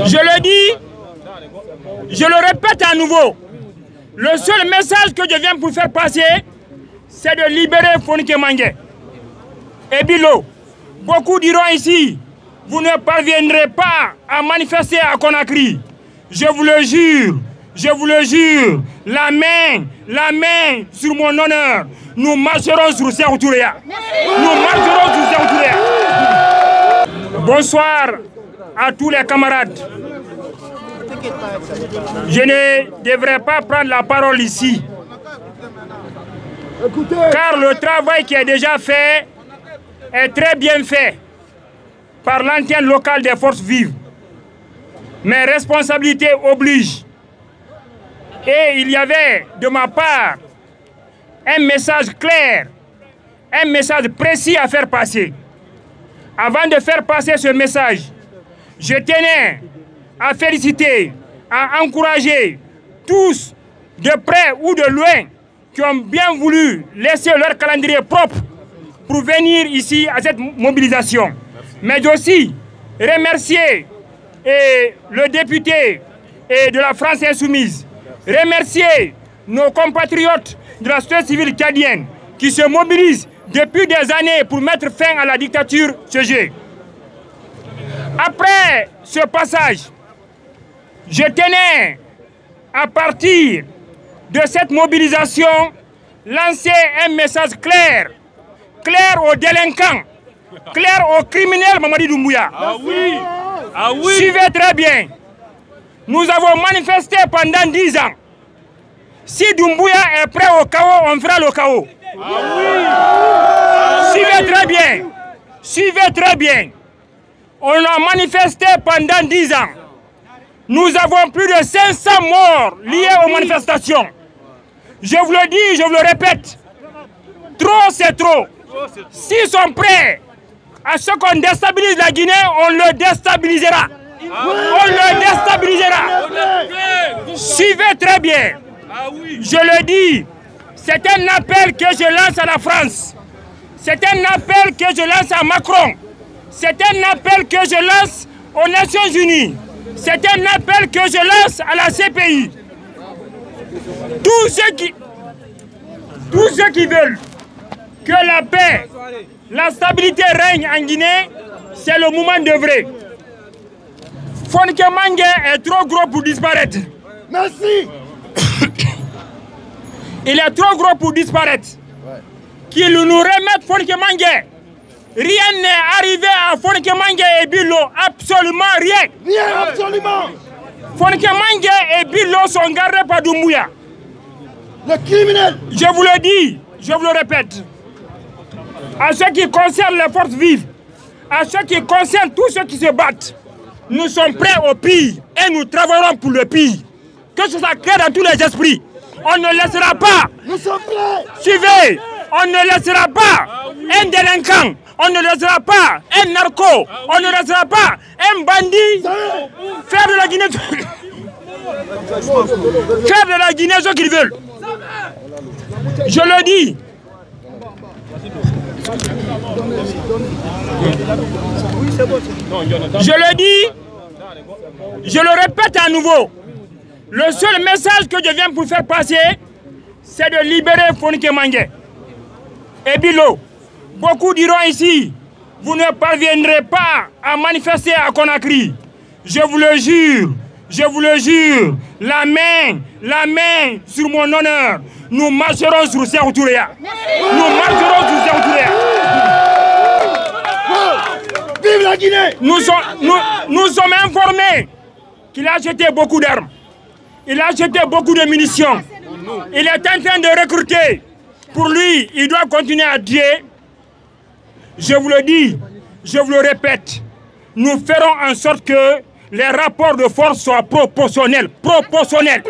Je le dis, je le répète à nouveau. Le seul message que je viens pour faire passer, c'est de libérer Fonikè Menguè et Bilo. Beaucoup diront ici, vous ne parviendrez pas à manifester à Conakry. Je vous le jure, la main sur mon honneur. Nous marcherons sur Sékou Touré. Bonsoir à tous les camarades. Je ne devrais pas prendre la parole ici, car le travail qui est déjà fait est très bien fait par l'antenne locale des forces vives. Mes responsabilités obligent. Et il y avait de ma part un message clair, un message précis à faire passer. Avant de faire passer ce message, je tenais à féliciter, à encourager tous, de près ou de loin, qui ont bien voulu laisser leur calendrier propre pour venir ici à cette mobilisation. Mais aussi remercier le député de la France Insoumise, remercier nos compatriotes de la société civile tchadienne qui se mobilisent depuis des années pour mettre fin à la dictature CG. Après ce passage, je tenais, à partir de cette mobilisation, lancer un message clair aux délinquants, clair aux criminels Mamadi Doumbouya. Ah oui, ah oui. Suivez très bien. Nous avons manifesté pendant 10 ans. Si Doumbouya est prêt au chaos, on fera le chaos. Ah oui. Suivez très bien. Suivez très bien. On a manifesté pendant 10 ans. Nous avons plus de 500 morts liés aux manifestations. Je vous le dis, je vous le répète. Trop, c'est trop. S'ils sont prêts à ce qu'on déstabilise la Guinée, on le déstabilisera. On le déstabilisera. Suivez très bien. Je le dis, c'est un appel que je lance à la France. C'est un appel que je lance à Macron. C'est un appel que je lance aux Nations Unies. C'est un appel que je lance à la CPI. Tous ceux qui veulent que la paix, la stabilité règne en Guinée, c'est le moment d'œuvrer. Fonikè Menguè est trop gros pour disparaître. Merci. Il est trop gros pour disparaître. Qu'ils nous remettent Fonikè Menguè. Rien n'est arrivé à Fonikè Menguè et Bilo. Absolument rien. Rien, absolument. Fonikè Menguè et Bilo sont gardés par Doumbouya. Le criminel. Je vous le dis, je vous le répète. À ce qui concerne les forces vives, à ce qui concerne tous ceux qui se battent, nous sommes prêts au pire et nous travaillerons pour le pire. Que ce soit clair dans tous les esprits. On ne laissera pas. Nous sommes prêts. Suivez. On ne laissera pas un délinquant. On ne laissera pas un narco. On ne laissera pas un bandit faire de la Guinée. Faire de la Guinée ce qu'ils veulent. Je le dis. Je le dis. Je le répète à nouveau. Le seul message que je viens pour faire passer, c'est de libérer Fonikè Menguè et Bilo. Beaucoup diront ici, vous ne parviendrez pas à manifester à Conakry. Je vous le jure, la main sur mon honneur. Nous marcherons sur Sékou Touré. Nous marcherons sur Sékou Touré. Vive la Guinée. Nous sommes informés qu'il a acheté beaucoup d'armes. Il a acheté beaucoup de munitions. Il est en train de recruter. Pour lui, il doit continuer à tuer. Je vous le dis, je vous le répète, nous ferons en sorte que les rapports de force soient proportionnels. Proportionnels.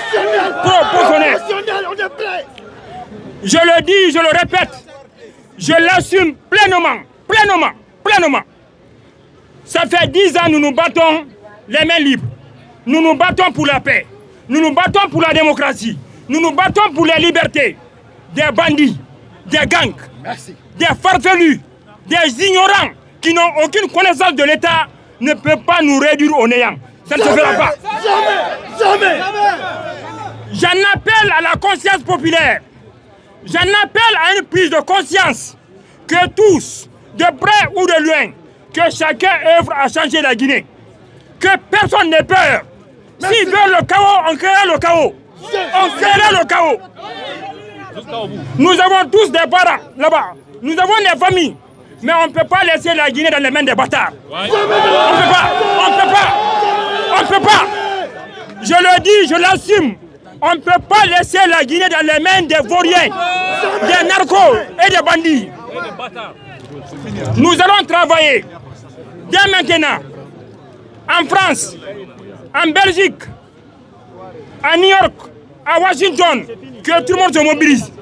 On est prêts. Je le dis, je le répète, je l'assume pleinement. Ça fait 10 ans que nous nous battons les mains libres. Nous nous battons pour la paix. Nous nous battons pour la démocratie. Nous nous battons pour les libertés. Des bandits, des gangs, des farfelus, des ignorants qui n'ont aucune connaissance de l'État ne peuvent pas nous réduire au néant. Ça ne se fera pas. Jamais. J'en appelle à la conscience populaire. J'en appelle à une prise de conscience que tous, de près ou de loin, que chacun œuvre à changer la Guinée. Que personne n'ait peur. S'ils veulent le chaos, on créera le chaos. On créera le chaos. Nous avons tous des parents là-bas. Nous avons des familles. Mais on ne peut pas laisser la Guinée dans les mains des bâtards. On ne peut pas. On ne peut pas. On ne peut pas. Je le dis, je l'assume. On ne peut pas laisser la Guinée dans les mains des vauriens, des narcos et des bandits. Nous allons travailler dès maintenant en France, en Belgique, à New York, à Washington, que tout le monde se mobilise.